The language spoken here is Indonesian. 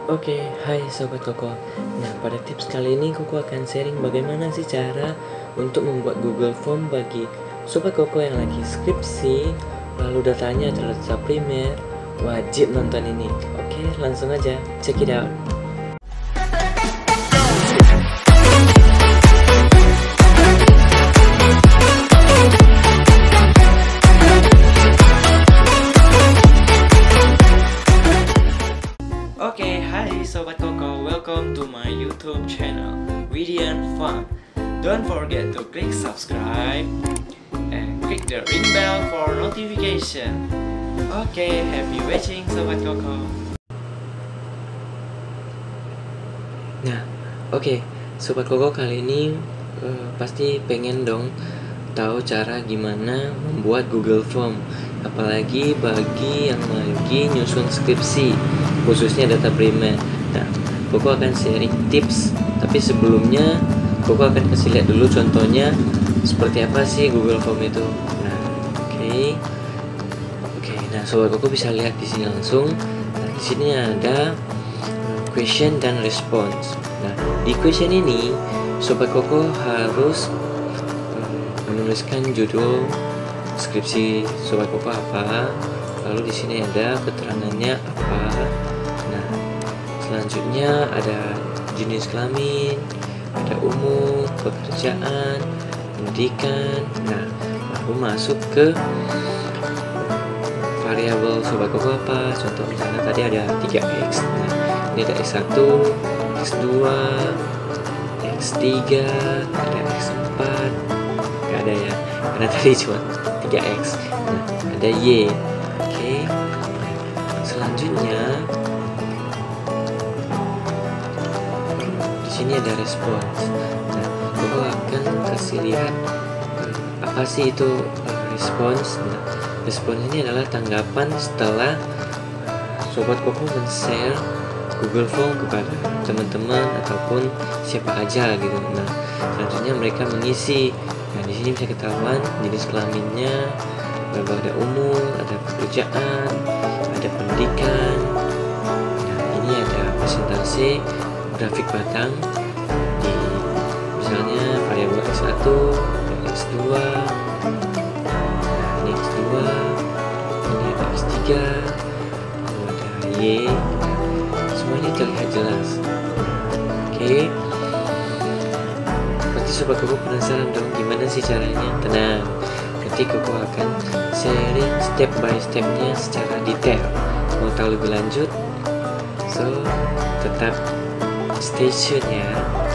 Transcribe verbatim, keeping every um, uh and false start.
Oke, hai Sobat Koko. Nah, pada tips kali ini Koko akan sharing bagaimana sih cara untuk membuat Google Form bagi Sobat Koko yang lagi skripsi, lalu datanya adalah data primer. Wajib nonton ini. Oke, langsung aja, check it out. Oke, hai Sobat Koko, welcome to my YouTube channel, Widian Fun. Don't forget to click subscribe and click the ring bell for notification. Oke, happy watching Sobat Koko. Nah, oke, Sobat Koko kali ini uh, pasti pengen dong tahu cara gimana membuat Google Form, apalagi bagi yang lagi nyusun skripsi, khususnya data primer. Nah, Koko akan sharing tips, tapi sebelumnya Koko akan kasih lihat dulu contohnya seperti apa sih Google Form itu. Nah, oke, okay. oke. Okay, nah, Sobat Koko bisa lihat di sini langsung. Nah, di sini ada question dan response. Nah, di question ini Sobat Koko harus menuliskan judul skripsi Sobat Koko apa, lalu di sini ada keterangannya apa. Nah, selanjutnya ada jenis kelamin, ada umur, pekerjaan, pendidikan. Nah, lalu masuk ke variabel Sobat Koko apa. Contoh misalnya tadi ada tiga x. Nah, ini ada x satu, x dua, x tiga, ada x empat. Gak ada ya, karena tadi cuma tiga x. Nah, ada y. Oke, okay. Selanjutnya di sini ada respons. Nah, Koko akan kasih lihat apa sih itu respons. Nah, respons ini adalah tanggapan setelah Sobat Koko men-share Google Form kepada teman-teman ataupun siapa aja gitu. Nah, selanjutnya mereka mengisi. Nah, di sini bisa ketahuan jenis kelaminnya, lalu ada umur, ada pekerjaan, ada pendidikan. Nah, ini ada presentasi grafik batang di misalnya variabel x satu, x dua. Nah, ini x dua, ini ada x tiga, lalu ada y. Semuanya terlihat jelas. Oke. Okay. Sobat Koko penasaran dong gimana sih caranya? Tenang, nanti Koko akan sharing step by stepnya secara detail. Mau tahu lebih lanjut? So, tetap stay tune ya.